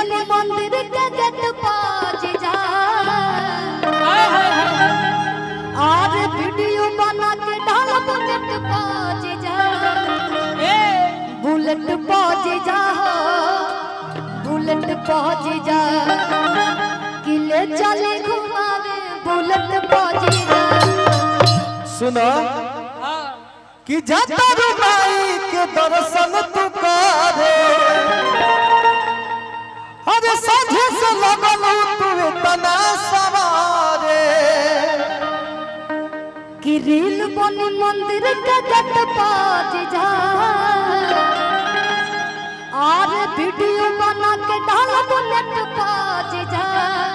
बनी मंदिर के गेट पाज जा और वीडियो बना के डाल बुलेट पाज जा बुलेट पाज जा बुलेट पाज जा किले चले घुमावे बुलेट पाज जा। सुनो कि जाता रुमाई के दर्शन तू करे अरे साझे से लगल तू इतना सवारे कि रील बनी मंदिर के गेट पाज जा और वीडियो बना के डाल बुलेट पाज जा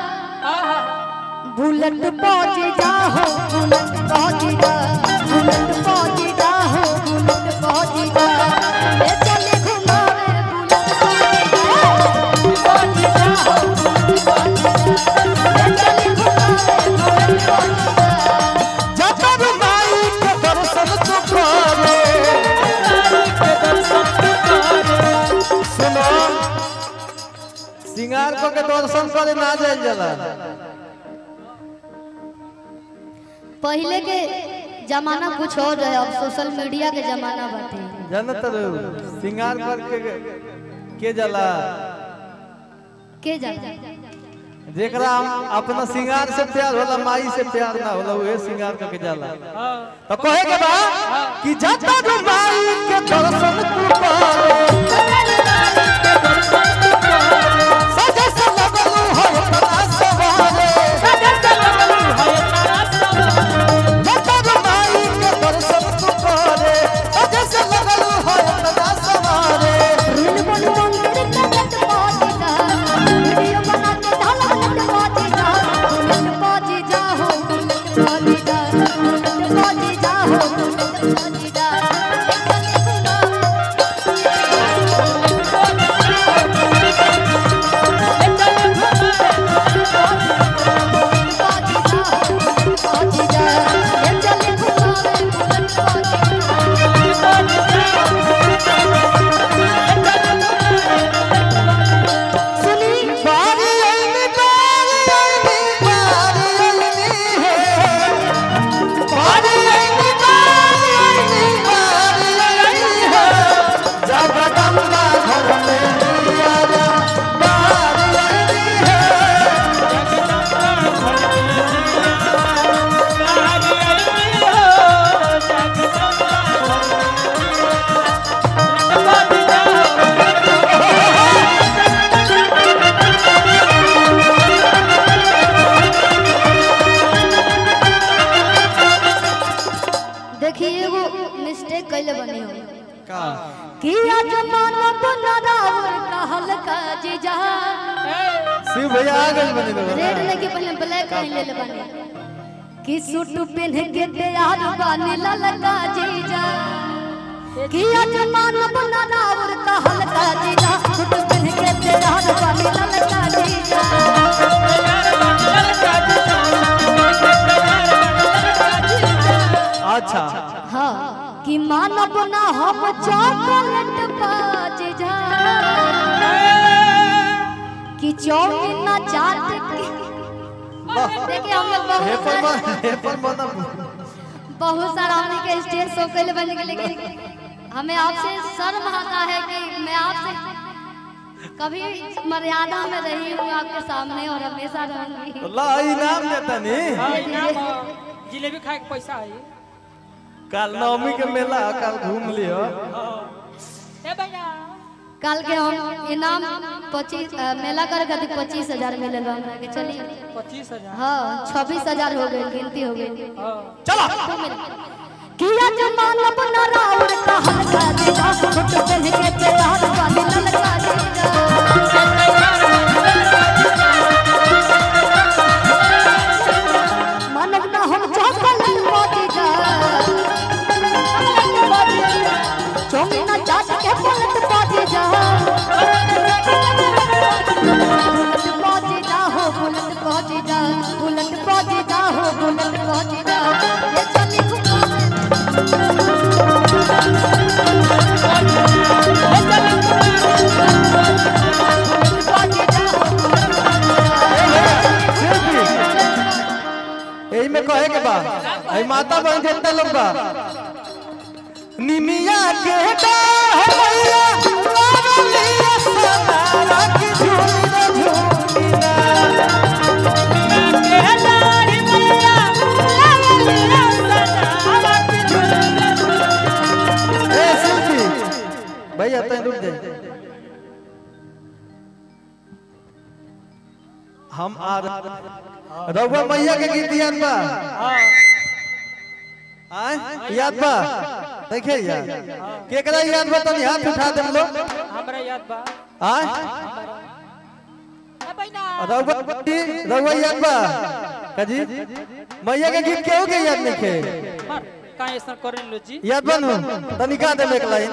बुलेट पाज जा हो बुलेट पाज जा बुलेट पाज जा हो बुलेट पाज जा ले चले घुमावे बुलेट पाज जा हो बुलेट पाज जा ले चले घुमावे बुलेट पाज जा। जाता रुमाई के दर्शन तू करे सुनो सिंगार को के दर्शन करे ना जाए जला पहले के जमाना कुछ और रहे अब सोशल मीडिया के जमाना बाटे जानत सिंगार करके के जला के जा जेकरा हम अपना सिंगार से प्यार होला माई से प्यार ना होला उहे सिंगार करके जाला तो कहे के बा कि जाता जो माई के दर्शन तू करे सजे से लगल हो तना सवारे जाता जो माई के दर्शन तू करे सजे से लगल हो तना सवारे रील बनी मंदिर के गेट पाज जा वीडियो बना के डाल बुलेट पाज जा बुलेट पाज जा हो बुलेट पाज जा बुलेट पाज जा हो बुलेट पाज जा देखिए एगो मिस्टेक कैले बनी हो का कि आज मानव नरावर कहल का जीजा शिव भैया आ गए बने रेड लेके पहले ब्लैक पहन ले बने कि सूट पहन के तैयार बने ललका जीजा कि आज मानव नरावर कहल का जीजा सूट पहन के तैयार बने ललका जीजा अच्छा हाँ कि मानव ना हम चॉकलेट पाज जा कि चौमिन ना चाट के देखिए हम लोग बहुत सारा हमने के स्टेज शो के लिए बन के लेकिन हमें आपसे शर्म आता है कि मैं आपसे कभी मर्यादा में रही हूँ आपके सामने और हमेशा रहूंगी। अल्लाह इनाम देता नहीं जिलेबी खाए के पैसा है काल नवमी के मेला काल घूम लियो ए भैया कल के हम इनाम 25 मेला कर खातिर 25,000 मिले हमरा के चलिए 25,000 हाँ 26,000 हो गए गिनती हो गई चलो किया जमाना बना राउर का हल्का जीजा छोट पहन के तैयार वाली ललका जीजा मानव ना हम चॉकलेट पाजी जा चौमिन चाट के बुलेट पाजी जा बुलेट पाजी जा हो बुलेट पाजी जा बुलेट पाजी जा हो बुलेट पाजी जा ये चली घुमावे कहे के बा आई माता बहन जितना लोग बा निमिया के डार मैया लावलिया सनारा की झूली झूलीना के डार मैया लावलिया सनारा की झूलीना। ए शिल्पी भैया तय रुक जाए हम आ रघुआ मैया के गीत याद बा आय याद बा देखे यार केकरा याद बा तनी हाथ उठा दे लोग हमरा याद बा आय ए बहिना रघुआ याद बा कजी मैया के गीत केहू के याद नहीं खे मर काहे ऐसा करेन लो जी याद बनू तनी का दे एक लाइन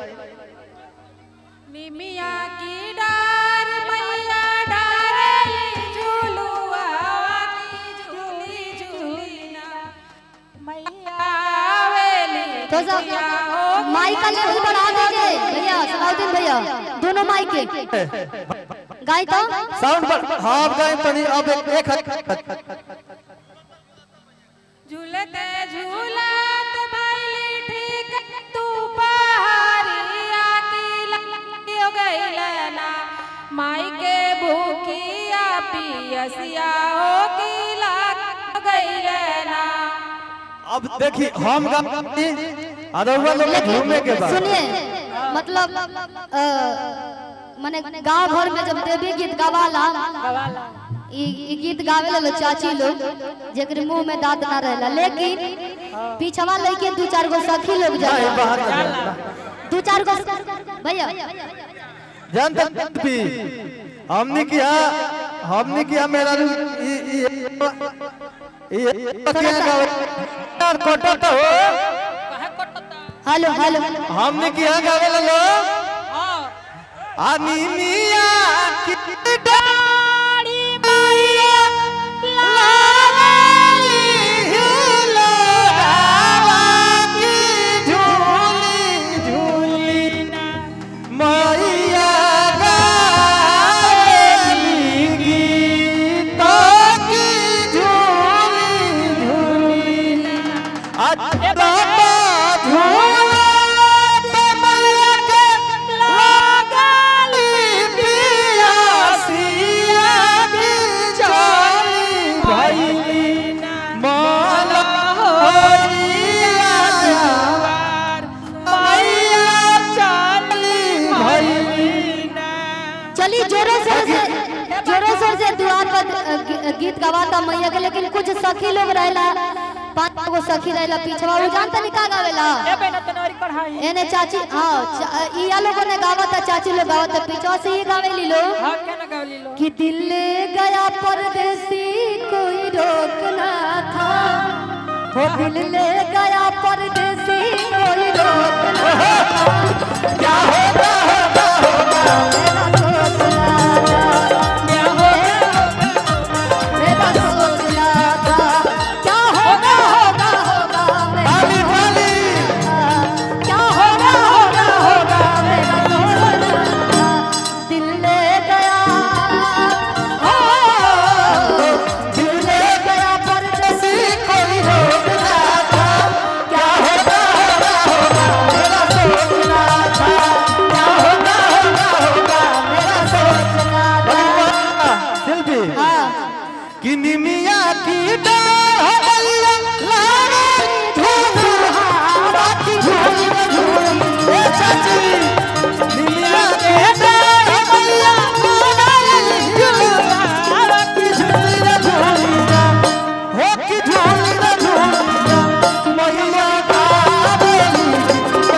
निमिया की डार मैया डारेली झूलुआ की झूली झूलीना मैया आवेली तो सब माइक का लेवल बढ़ा दीजिए भैया सलाउद्दीन भैया दोनों माइक के गाय तो साउंड पर हां गाय तनी अब एक झूलते झूलत भइली ठीक तू पहाड़िया की लगियो गइलना माई के भूखिया पियसिया हो की लग गइलना। अब देखी हम गाती अरहुआ लोग घूमे के बाद सुनिए मतलब माने गांव भर में जब देवी गीत गावाला गवाला ई गीत गावे लो चाची लोग जेकर मुंह में दांत ना रहला लेकिन पीछवा लेके दो चार गो सखी लोग नहीं जाला बाहर ना दो चार गो भैया जानते भी हमने किया मेरा ये क्या गावे यार कोटा तो हो काहे कटता हेलो हेलो हमने किया गावे लो हां आनी मिया की डाड़ी मैया लावली हिलोरावा की झूली झूलीना मैया गावेली गीता की झूली झूलीना आज बाबा झूला ते मैया के लागली पियासिया की चली भइलीना माला होरिया जवार मैया चली भइलीना चली जोरों शोर से द्वार पर गीत गवाता मैया के लेकिन कुछ सखी लोग रहला पांच गो सखी रहला पीछवा वो जानता नहीं का गावेला ए बहिना तनवारी पढ़ाई एने चाची हां इया लोगों ने गावता चाची लोग गावता पीछवा से ही गावेली लो हां के ना गावली लो कि दिल ले गया परदेसी कोई रोकना था वो दिल ले गया परदेसी कोई रोकना था क्या होगा मेरा सोचना था क्या होगा होगा होगा मेरा खाली खाली क्या होगा होगा होगा मेरा सोचना था दिल ले गया हो दिल ले गया परदेसी कोई रोकना था क्या होगा होगा मेरा सोचना था क्या होगा होगा मेरा सोचना था शिल्पी हाँ कि निमिया की डाल मैया लावली झूलुआ की झूली झूली ए चाची निमिया के डाल मैया लावली झूलुआ की झूली झूलीना हो की झूली झूलीना मैया गावेली गीतिया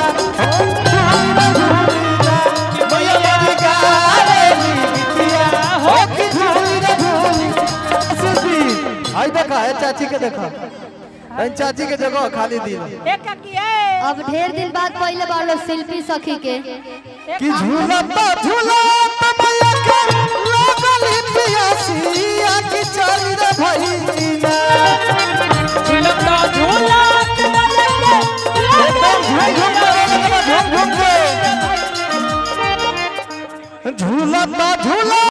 हो की झूली झूलीना आई देखा है चाची के देखा चाची के जगह खाली दी एक का की है अब ढेर दिन बाद पहले बार लोग शिल्पी सखी के कि झूलता झूलता मैया के लागली पियासिया की चली रे भइलीना झूलता झूला एकदम झूम झूम के झूलता झूला